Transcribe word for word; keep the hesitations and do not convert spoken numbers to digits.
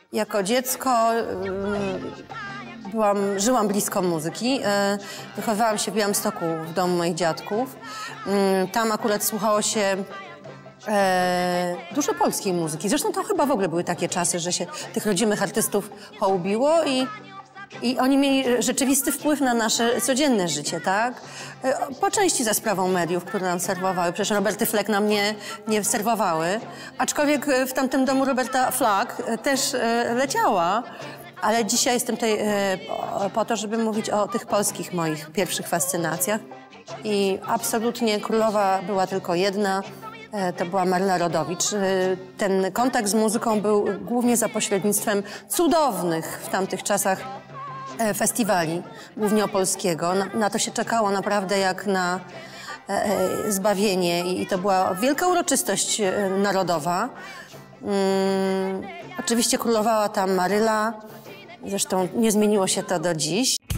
Jako dziecko byłam, żyłam blisko muzyki. Wychowywałam się w Białymstoku w domu moich dziadków. Tam akurat słuchało się e, dużo polskiej muzyki. Zresztą to chyba w ogóle były takie czasy, że się tych rodzimych artystów hołubiło i, i oni mieli rzeczywisty wpływ na nasze codzienne życie, tak? Po części za sprawą mediów, które nam serwowały. Przecież Roberty Fleck nam nie, nie serwowały. Aczkolwiek w tamtym domu Roberta Flack też leciała. Ale dzisiaj jestem tutaj po to, żeby mówić o tych polskich moich pierwszych fascynacjach. I absolutnie królowa była tylko jedna. To była Maryla Rodowicz. Ten kontakt z muzyką był głównie za pośrednictwem cudownych w tamtych czasach festiwali, głównie opolskiego. Na, na to się czekało naprawdę jak na e, zbawienie i, i to była wielka uroczystość narodowa. Mm, oczywiście królowała tam Maryla, zresztą nie zmieniło się to do dziś.